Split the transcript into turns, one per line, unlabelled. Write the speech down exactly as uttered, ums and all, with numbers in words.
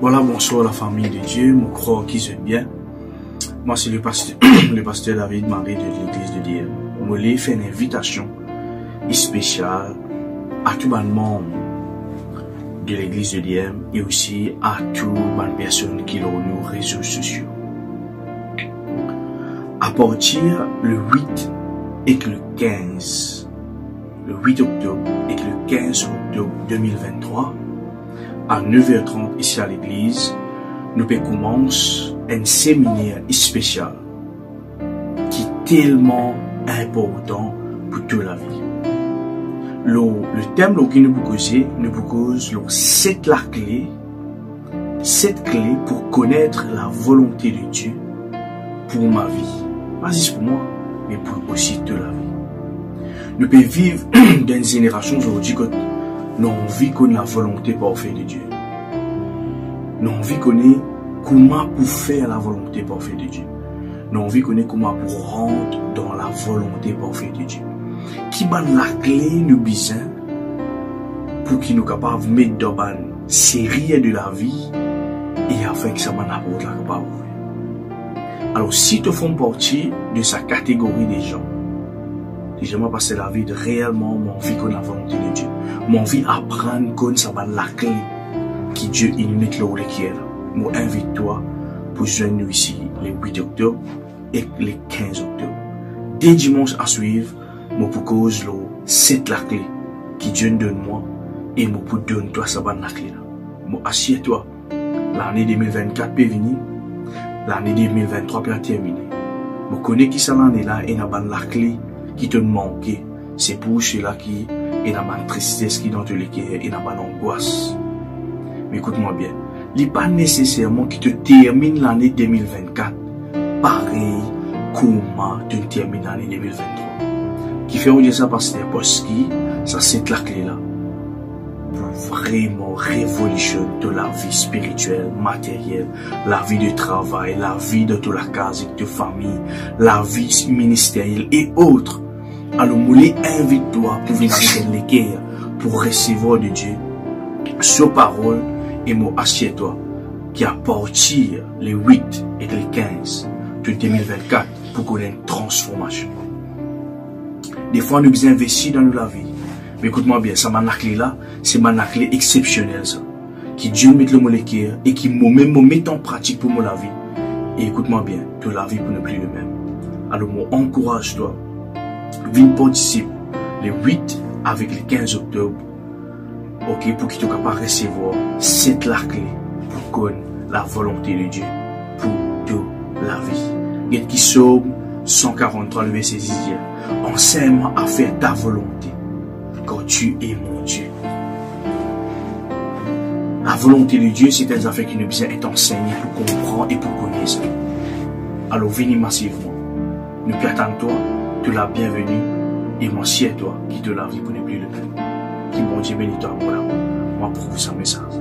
Voilà, bonsoir la famille de Dieu, mon croix qui se bien. Moi c'est le pasteur, le pasteur David Marie de l'église de Dieu. Je voulais faire une invitation spéciale à tout le monde de l'église de Dieu et aussi à toutes les personnes qui ont nos réseaux sociaux. À partir le huit et le quinze, le huit octobre et le quinze octobre deux mille vingt-trois, à neuf heures trente ici à l'église, nous commençons un séminaire spécial qui est tellement important pour toute la vie. Le, le thème que nous pouvons causer, nous pouvons causer sept la clé, sept clés pour connaître la volonté de Dieu pour ma vie. Pas juste pour moi, mais pour aussi toute la vie. Nous pouvons vivre dans une génération aujourd'hui que nous avons envie de connaître la volonté parfaite de Dieu. Nous avons envie de connaître comment pour faire la volonté parfaite de Dieu. Nous avons envie de connaître comment pour rentrer dans la volonté parfaite de Dieu. Qui va la clé nous besoin pour qu'il nous capable de mettre dans une série de la vie et afin que ça va nous la capable. Alors si tu fais partie de sa catégorie des gens, déjà moi passer la vie de réellement mon envie qu'on la volonté de Dieu, mon envie apprendre qu'on ça va la clé qui Dieu il met là où il est. Moi invite toi pour joindre nous ici le huit octobre et le quinze octobre. Dès dimanche à suivre, moi pour cause le sept la clé qui Dieu donne moi et moi pour donner toi ça va la clé là. Moi assieds-toi. L'année deux mille vingt-quatre peut venir, l'année deux mille vingt-trois peut terminer. Moi connais qui ça l'année là et n'a pas la clé qui te manque. C'est pour cela qui et n'a pas de tristesse qui dans te le cœur et n'a pas d'angoisse. Mais écoute-moi bien, il n'est pas nécessairement que tu termines l'année deux mille vingt-quatre pareil comment tu termines l'année deux mille vingt-trois. Qui fait dire ça parce que ça c'est la clé là pour vraiment révolutionner de la vie spirituelle, matérielle, la vie de travail, la vie de toute la case, de famille, la vie ministérielle et autres. Alors, moi, invite-toi pour venir dans les guerres, pour recevoir de Dieu sa parole et moi assieds-toi qui à partir les huit et les quinze de deux mille vingt-quatre pour connaître une transformation. Des fois, nous investissons dans la vie. Mais écoute-moi bien, ça m'a clé là, c'est ma clé exceptionnelle ça. Qui Dieu met le molécule et qui me met en pratique pour moi la vie. Et écoute-moi bien, que la vie pour ne plus le même. Alors, moi, encourage-toi. Viens participer les huit avec les quinze octobre. Ok, pour que tu sois capable de recevoir cette la clé pour connaître la volonté de Dieu pour toute la vie. Et qui sauve cent quarante-trois, le verset six. Enseigne-moi à faire ta volonté, quand tu es mon Dieu. La volonté de Dieu, c'est des affaires qui nous besoin être enseignées pour comprendre et pour connaître. Alors, venez massivement. Nous t'attendons toi, tu la bienvenue, et moi, si toi, qui te la vie pour ne plus le même. Qui bon Dieu bénit toi, mon amour. Moi, pour vous, ça message.